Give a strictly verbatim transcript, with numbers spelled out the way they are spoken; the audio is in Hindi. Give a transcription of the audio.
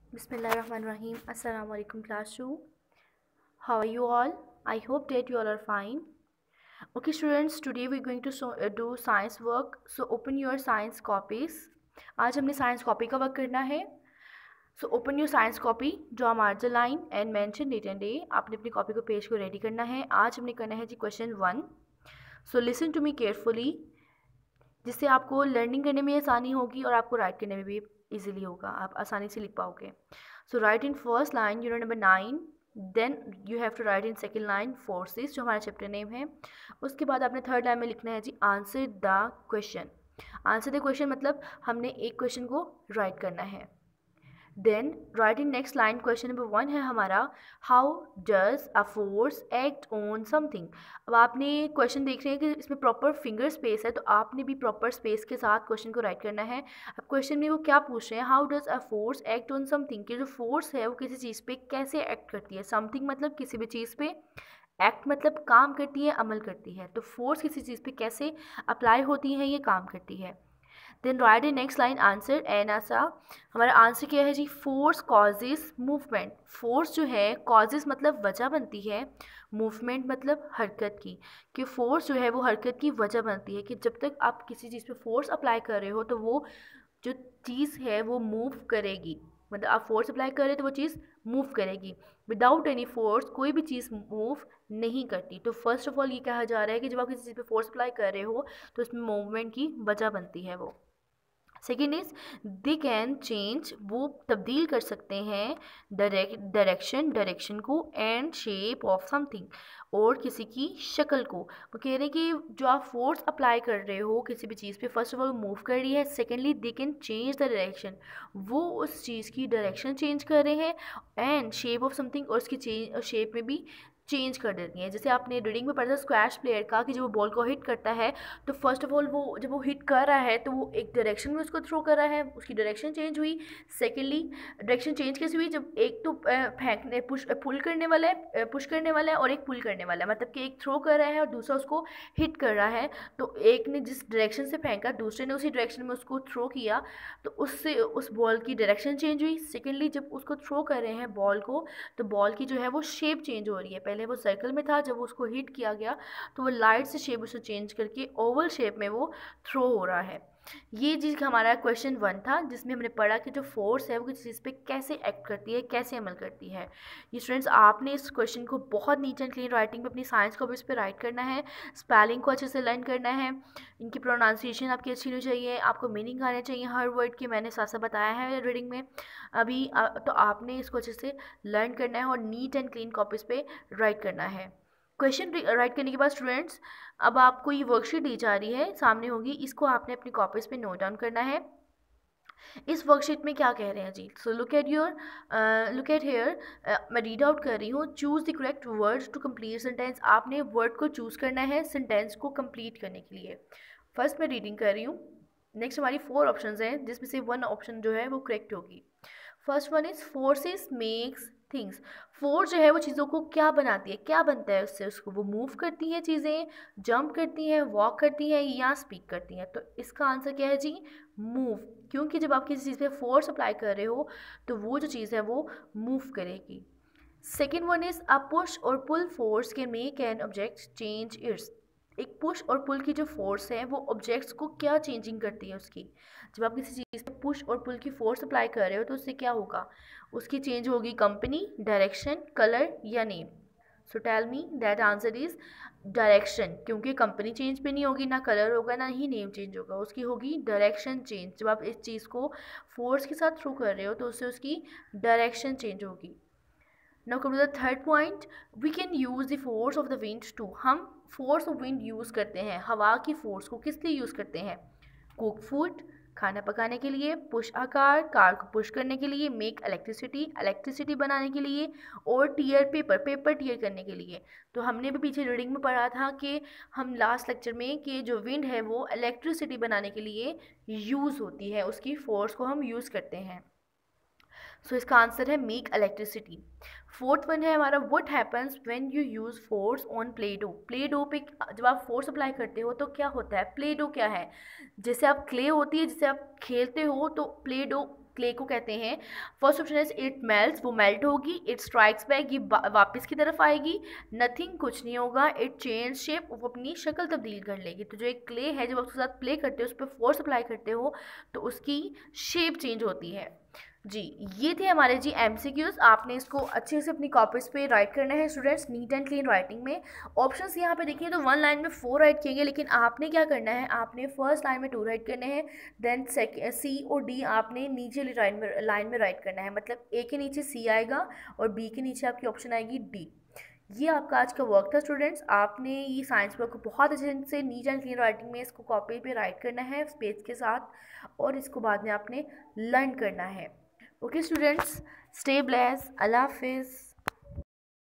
Bismillahirrahmanirrahim. Assalamu alaikum class two. How are you all? I hope that you all are fine. Okay students, today we're going to so, uh, do science work. So open your science copies. आज हमने science copy का वर्क करना है. So open your science copy, draw mark the line and mention date and day. आपने अपनी कॉपी को पेज को रेडी करना है. आज हमने करना है जी question one. So listen to me carefully, जिससे आपको लर्निंग करने में आसानी होगी और आपको राइट करने में भी इजीली होगा, आप आसानी से लिख पाओगे. So write in first line unit number nine, then you have to write in second line forces, जो हमारा चैप्टर नेम है. उसके बाद आपने थर्ड लाइन में लिखना है जी answer the question. Answer the question मतलब हमने एक क्वेश्चन को राइट करना है. Then write in next line question number one है हमारा, how does a force act on something. अब आपने क्वेश्चन देख रहे हैं कि इसमें प्रॉपर फिंगर स्पेस है, तो आपने भी प्रॉपर स्पेस के साथ क्वेश्चन को राइट करना है. अब क्वेश्चन में वो क्या पूछ रहे हैं, how does a force act on something, कि जो फोर्स है वो किसी चीज़ पे कैसे एक्ट करती है. समथिंग मतलब किसी भी चीज़ पे, एक्ट मतलब काम करती है, अमल करती है. तो फोर्स किसी चीज़ पे कैसे अप्लाई होती है, ये काम करती है. Then write in next line answer, and ऐसा हमारा आंसर क्या है जी, फोर्स कॉजेज मूवमेंट. फोर्स जो है कॉजेज मतलब वजह बनती है, मूवमेंट मतलब हरकत की, कि फोर्स जो है वो हरकत की वजह बनती है. कि जब तक आप किसी चीज़ पे फोर्स अप्लाई कर रहे हो तो वो जो चीज़ है वो मूव करेगी. मतलब आप फोर्स अप्लाई कर रहे हो तो वो चीज़ मूव करेगी. विदाउट एनी फोर्स कोई भी चीज़ मूव नहीं करती. तो फर्स्ट ऑफ ऑल ये कहा जा रहा है कि जब आप किसी चीज़ पे फोर्स अप्लाई कर रहे हो तो उसमें मूवमेंट की वजह बनती है वो. Second is they can change, वो तब्दील कर सकते हैं डायरेक्शन डायरेक्शन को, एंड शेप ऑफ समथिंग, और किसी की शक्ल को. वो कह रहे हैं कि जो आप फोर्स अप्लाई कर रहे हो किसी भी चीज़ पे, फर्स्ट ऑफ ऑल मूव कर रही है. Secondly they can change the direction, वो उस चीज़ की डायरेक्शन चेंज कर रहे हैं, एंड शेप ऑफ समथिंग, और उसकी चेंज शेप में भी चेंज कर देती हैं. जैसे आपने रीडिंग में पढ़ा था स्क्वैश प्लेयर का, कि जब वो बॉल को हिट करता है तो फर्स्ट ऑफ ऑल वो जब वो हिट कर रहा है तो वो एक डायरेक्शन में उसको थ्रो कर रहा है, उसकी डायरेक्शन चेंज हुई. सेकेंडली डायरेक्शन चेंज कैसे हुई, जब एक तो फेंकने पुश पुल करने वाला है, पुश करने वाला है, और एक पुल करने वाला है, मतलब कि एक थ्रो कर रहा है और दूसरा उसको हिट कर रहा है. तो एक ने जिस डायरेक्शन से फेंका दूसरे ने उसी डायरेक्शन में उसको थ्रो किया, तो उससे उस बॉल की डायरेक्शन चेंज हुई. सेकेंडली जब उसको थ्रो कर रहे हैं बॉल को, तो बॉल की जो है वो शेप चेंज हो रही है. पहले वो सर्कल में था, जब उसको हिट किया गया तो वो लाइट से शेप उसे चेंज करके ओवल शेप में वो थ्रो हो रहा है. ये चीज़ हमारा क्वेश्चन वन था, जिसमें हमने पढ़ा कि जो फोर्स है वो किसी चीज़ पे कैसे एक्ट करती है, कैसे अमल करती है. ये स्टूडेंट्स आपने इस क्वेश्चन को बहुत नीट एंड क्लीन राइटिंग में अपनी साइंस कॉपीज पे राइट करना है. स्पेलिंग को अच्छे से लर्न करना है, इनकी प्रोनाउंसिएशन आपकी अच्छी होनी चाहिए, आपको मीनिंग आने चाहिए हर वर्ड की. मैंने साथ साथ बताया है रीडिंग में अभी, तो आपने इसको अच्छे से लर्न करना है और नीट एंड क्लीन कॉपीज़ पे राइट करना है. क्वेश्चन राइट करने के बाद स्टूडेंट्स, अब आपको ये वर्कशीट दी जा रही है, सामने होगी, इसको आपने अपनी कॉपीज़ पे नोट डाउन करना है. इस वर्कशीट में क्या कह रहे हैं जी, so look at your look at here, मैं रीड आउट कर रही हूँ. Choose the correct word to complete sentence. आपने वर्ड को चूज़ करना है सेंटेंस को कंप्लीट करने के लिए. फर्स्ट मैं रीडिंग कर रही हूँ. नेक्स्ट हमारी फोर ऑप्शंस हैं, जिसमें से वन ऑप्शन जो है वो करेक्ट होगी. First one is forces makes things. Force जो है वो चीज़ों को क्या बनाती है, क्या बनता है उससे, उसको वो मूव करती हैं चीज़ें, जंप करती हैं, वॉक करती हैं, या स्पीक करती हैं. तो इसका आंसर क्या है जी, मूव. क्योंकि जब आप किसी चीज़ पे फोर्स अप्लाई कर रहे हो तो वो जो चीज़ है वो मूव करेगी. Second one is a push और pull force can make an object change its. एक पुश और पुल की जो फोर्स है वो ऑब्जेक्ट्स को क्या चेंजिंग करती है उसकी. जब आप किसी चीज़ पे पुश और पुल की फोर्स अप्लाई कर रहे हो तो उससे क्या होगा, उसकी चेंज होगी कंपनी, डायरेक्शन, कलर या name. So tell me that answer is direction, क्योंकि कंपनी चेंज पे नहीं होगी, ना कलर होगा, ना ही नेम चेंज होगा, उसकी होगी डायरेक्शन चेंज. जब आप इस चीज़ को फोर्स के साथ थ्रू कर रहे हो तो उससे उसकी डायरेक्शन चेंज होगी. Now come to the third point, we can use the force of the wind too. हम force of wind use करते हैं, हवा की force को किस लिए use करते हैं, cook food, खाना पकाने के लिए, push a car, कार को push करने के लिए, make electricity, electricity बनाने के लिए, और tear paper, paper tear करने के लिए. तो हमने भी पीछे रीडिंग में पढ़ा था कि हम लास्ट लेक्चर में कि जो विंड है वो इलेक्ट्रिसिटी बनाने के लिए यूज़ होती है, उसकी फोर्स को हम यूज़ करते हैं. सो so, इसका आंसर है मेक इलेक्ट्रिसिटी. फोर्थ वन है हमारा, what happens when you use force on play dough. Play dough पे जब आप फोर्स अप्लाई करते हो तो क्या होता है, प्ले डो क्या है, जैसे आप क्ले होती है जिसे आप खेलते हो, तो प्ले डो क्ले को कहते हैं। First option is it melts, वो मेल्ट होगी। इट स्ट्राइक्स बैक, ये वापस की तरफ आएगी। नथिंग, कुछ नहीं होगा। इट चेंज शेप, वो अपनी शक्ल तब्दील कर लेगी। तो जो एक क्ले है, जब आप उसके साथ प्ले करते हो, उस पर फोर्स अप्लाई करते हो तो उसकी शेप चेंज होती है। जी, ये थे हमारे जी एमसीक्यूज। आपने इसको अच्छे से अपनी कॉपीज पे राइट करना है students, neat and clean writing में। ऑप्शंस यहाँ पे देखिए तो वन लाइन में फोर राइट किएंगे, लेकिन आपने क्या करना है, आपने फर्स्ट लाइन में टू राइट करने हैं, देन सेकेंड सी और डी आपने नीचे वाली लाइन में लाइन में राइट करना है। मतलब ए के नीचे सी आएगा और बी के नीचे आपकी ऑप्शन आएगी डी। ये आपका आज का वर्क था स्टूडेंट्स। आपने ये साइंस वर्क को बहुत अच्छे से नीट एंड क्लीन राइटिंग में इसको कॉपी पे राइट करना है स्पेस के साथ, और इसको बाद में आपने लर्न करना है। ओके स्टूडेंट्स, स्टे ब्लेस्ड, अल्लाह हाफिज़।